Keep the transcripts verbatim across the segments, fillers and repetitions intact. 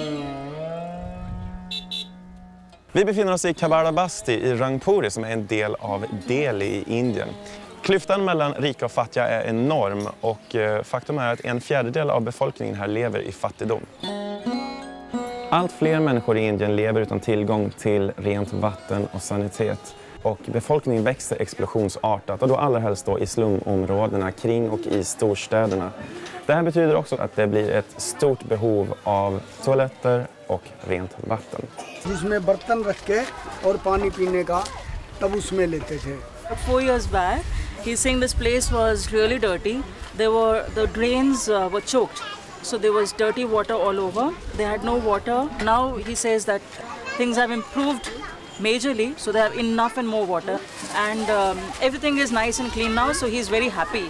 Vi befinner oss i Khabar Basti i Rangpuri som är en del av Delhi i Indien. Klyftan mellan rika och fattiga är enorm och faktum är att en fjärdedel av befolkningen här lever i fattigdom. Allt fler människor i Indien lever utan tillgång till rent vatten och sanitet. Och befolkningen växer explosionsartat och då allra helst då i slumområdena kring och i storstäderna. Det här betyder också att det blir ett stort behov av toaletter och rent vatten. जिसमें बर्तन रख के और पानी पीने का तब उसमें लेते थे. Four years back, he's saying this place was really dirty. There were the drains uh, were choked, so there was dirty water all over. They had no water. Now he says that things have improved majorly, so they have enough and more water, and um, everything is nice and clean now. So he's very happy.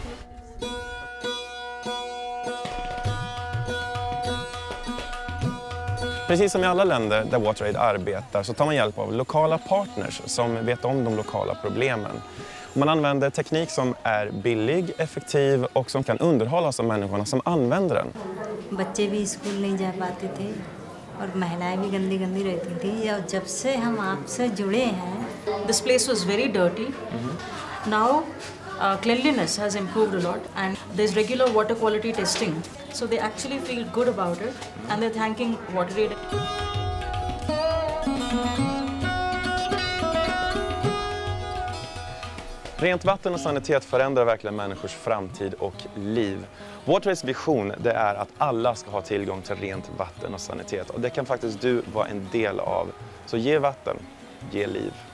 Precis som i alla länder där WaterAid arbetar så tar man hjälp av lokala partners som vet om de lokala problemen. Man använder teknik som är billig, effektiv och som kan underhållas av människorna som använder den. बच्चे भी स्कूल नहीं जा पाते थे और महिलाएं भी गंदी गंदी रहती थी और जब से हम आपसे जुड़े हैं. This place was very dirty. Mm-hmm. Now uh, cleanliness has improved a lot and there's regular water quality testing. So they actually feel good about it and they're thanking WaterAid. Rent vatten och sanitet förändrar verkligen människors framtid och liv. WaterAids vision det är att alla ska ha tillgång till rent vatten och sanitet. Och det kan faktiskt du vara en del av. Så ge vatten, ge liv.